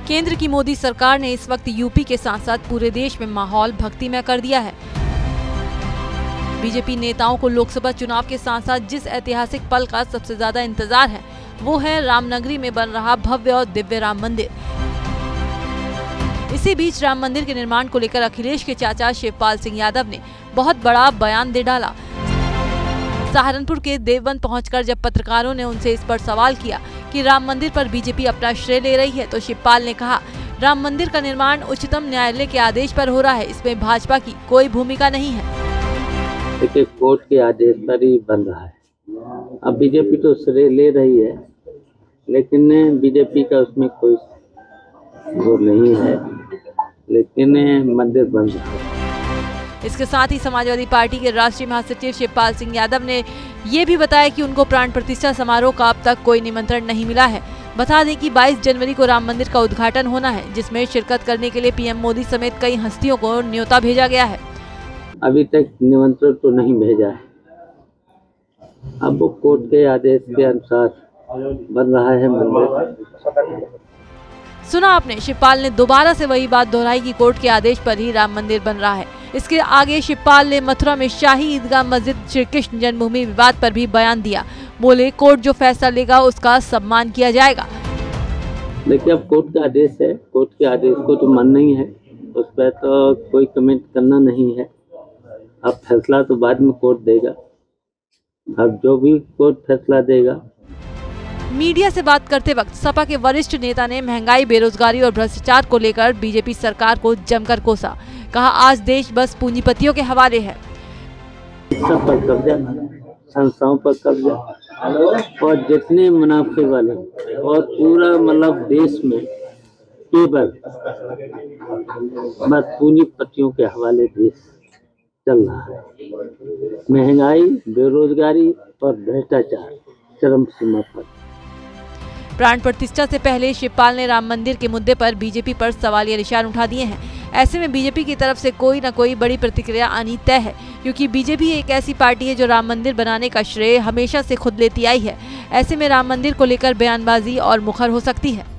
केंद्र की मोदी सरकार ने इस वक्त यूपी के साथ साथ पूरे देश में माहौल भक्तिमय कर दिया है। बीजेपी नेताओं को लोकसभा चुनाव के साथ साथ जिस ऐतिहासिक पल का सबसे ज्यादा इंतजार है वो है रामनगरी में बन रहा भव्य और दिव्य राम मंदिर। इसी बीच राम मंदिर के निर्माण को लेकर अखिलेश के चाचा शिवपाल सिंह यादव ने बहुत बड़ा बयान दे डाला। सहारनपुर के देवबंद पहुंचकर जब पत्रकारों ने उनसे इस पर सवाल किया कि राम मंदिर पर बीजेपी अपना श्रेय ले रही है, तो शिवपाल ने कहा, राम मंदिर का निर्माण उच्चतम न्यायालय के आदेश पर हो रहा है, इसमें भाजपा की कोई भूमिका नहीं है। देखिए, कोर्ट के आदेश पर ही बन रहा है। अब बीजेपी तो श्रेय ले रही है, लेकिन बीजेपी का उसमें कोई वो नहीं है, लेकिन मंदिर बन रहा है। इसके साथ ही समाजवादी पार्टी के राष्ट्रीय महासचिव शिवपाल सिंह यादव ने ये भी बताया कि उनको प्राण प्रतिष्ठा समारोह का अब तक कोई निमंत्रण नहीं मिला है। बता दें कि 22 जनवरी को राम मंदिर का उद्घाटन होना है, जिसमें शिरकत करने के लिए पीएम मोदी समेत कई हस्तियों को न्योता भेजा गया है। अभी तक निमंत्रण तो नहीं भेजा है। अब वो कोर्ट के आदेश के अनुसार बन रहा है मंदिर। सुना आपने, शिवपाल ने दोबारा से वही बात दोहराई कि कोर्ट के आदेश पर ही राम मंदिर बन रहा है। इसके आगे शिवपाल ने मथुरा में शाही ईदगाह मस्जिद श्री कृष्ण जन्मभूमि विवाद पर भी बयान दिया। बोले, कोर्ट जो फैसला लेगा उसका सम्मान किया जाएगा। देखिए, अब कोर्ट का आदेश है, कोर्ट के आदेश को तो मानना ही है, उस पर तो कोई कमेंट करना नहीं है। अब फैसला तो बाद में कोर्ट देगा, अब जो भी कोर्ट फैसला देगा। मीडिया से बात करते वक्त सपा के वरिष्ठ नेता ने महंगाई, बेरोजगारी और भ्रष्टाचार को लेकर बीजेपी सरकार को जमकर कोसा। कहा, आज देश बस पूंजीपतियों के हवाले है। सब पर कब्जा, संस्थाओं पर कब्जा, और जितने मुनाफे वाले और पूरा मतलब देश में केवल बस पूंजीपतियों के हवाले देश चल रहा है। महंगाई, बेरोजगारी और भ्रष्टाचार चरम सीमा पर। प्राण प्रतिष्ठा से पहले शिवपाल ने राम मंदिर के मुद्दे पर बीजेपी पर सवालिया निशान उठा दिए हैं। ऐसे में बीजेपी की तरफ से कोई न कोई बड़ी प्रतिक्रिया आनी तय है, क्योंकि बीजेपी एक ऐसी पार्टी है जो राम मंदिर बनाने का श्रेय हमेशा से खुद लेती आई है। ऐसे में राम मंदिर को लेकर बयानबाजी और मुखर हो सकती है।